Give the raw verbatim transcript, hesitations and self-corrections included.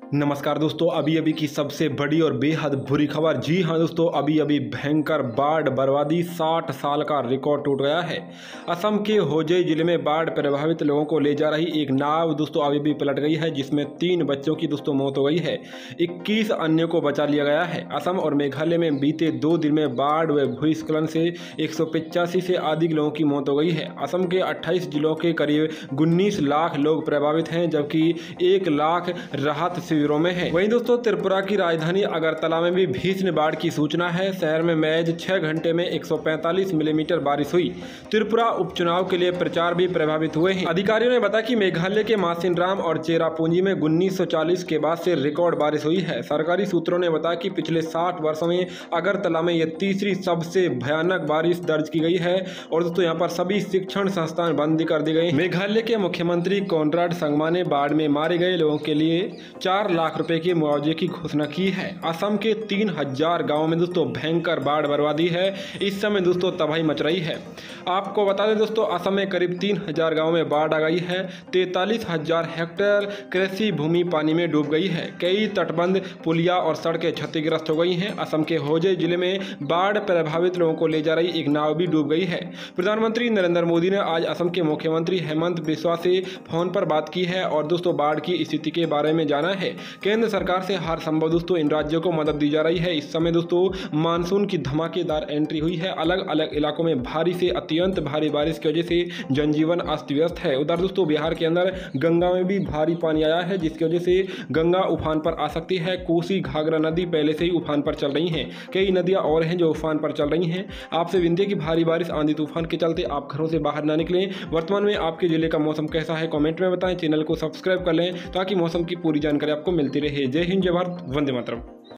नमस्कार दोस्तों, अभी अभी की सबसे बड़ी और बेहद बुरी खबर। जी हां दोस्तों, अभी अभी भयंकर बाढ़ बर्बादी साठ साल का रिकॉर्ड टूट गया है। असम के होजई जिले में बाढ़ प्रभावित लोगों को ले जा रही एक नाव दोस्तों अभी भी पलट गई है, जिसमें तीन बच्चों की दोस्तों मौत हो गई है। इक्कीस अन्य को बचा लिया गया है। असम और मेघालय में बीते दो दिन में बाढ़ व भूस्खलन से एक सौ पिचासी से अधिक लोगों की मौत हो गई है। असम के अट्ठाईस जिलों के करीब उन्नीस लाख लोग प्रभावित हैं, जबकि एक लाख राहत शिविरों में है। वहीं दोस्तों त्रिपुरा की राजधानी अगरतला में भी भीषण बाढ़ की सूचना है। शहर में महज छह घंटे में एक सौ पैंतालीस मिलीमीटर बारिश हुई। त्रिपुरा उपचुनाव के लिए प्रचार भी प्रभावित हुए हैं। अधिकारियों ने बताया कि मेघालय के मासिनराम और चेरापूंजी में उन्नीस सौ चालीस के बाद से रिकॉर्ड बारिश हुई है। सरकारी सूत्रों ने बताया कि पिछले साठ वर्षों में अगरतला में यह तीसरी सबसे भयानक बारिश दर्ज की गई है और दोस्तों यहाँ पर सभी शिक्षण संस्थान बंद कर दिए गए। मेघालय के मुख्यमंत्री कोनराड संगमा ने बाढ़ में मारे गए लोगों के लिए चार लाख रुपए के मुआवजे की घोषणा की है। असम के तीन हजार गाँव में दोस्तों भयंकर बाढ़ बर्बादी है। इस समय दोस्तों तबाही मच रही है। आपको बता दें दोस्तों, असम में करीब तीन हजार गाँव में बाढ़ आ गई है। तैतालीस हजार हेक्टेयर कृषि भूमि पानी में डूब गई है। कई तटबंध, पुलिया और सड़कें क्षतिग्रस्त हो गई हैं। असम के होजई जिले में बाढ़ प्रभावित लोगों को ले जा रही एक नाव भी डूब गई है। प्रधानमंत्री नरेंद्र मोदी ने आज असम के मुख्यमंत्री हेमंत बिस्वा से फोन पर बात की है और दोस्तों बाढ़ की स्थिति के बारे में जाना है। केंद्र सरकार से हर संभव दोस्तों इन राज्यों को मदद दी जा रही है। इस समय दोस्तों मानसून की धमाकेदार एंट्री हुई है। अलग अलग इलाकों में भारी से अत्यंत भारी बारिश की वजह से जनजीवन अस्त व्यस्त है। उधर दोस्तों बिहार के अंदर गंगा में भी भारी पानी आया है, जिसकी वजह से गंगा उफान पर आ सकती है। कोसी घाघरा नदी पहले से ही उफान पर चल रही हैं। कई नदियां और हैं जो उफान पर चल रही हैं। आपसे विनती है कि भारी बारिश, आंधी तूफान के चलते आप घरों से बाहर ना निकलें। वर्तमान में आपके जिले का मौसम कैसा है कमेंट में बताएं। चैनल को सब्सक्राइब कर लें ताकि मौसम की पूरी जानकारी आपको मिलती रहे। जय हिंद, जय भारत, वंदे मातरम।